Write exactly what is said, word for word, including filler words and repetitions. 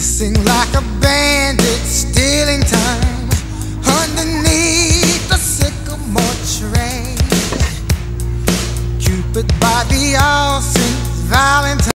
Sing like a bandit, stealing time underneath the sycamore tree. Cupid by the all Saints Valentine.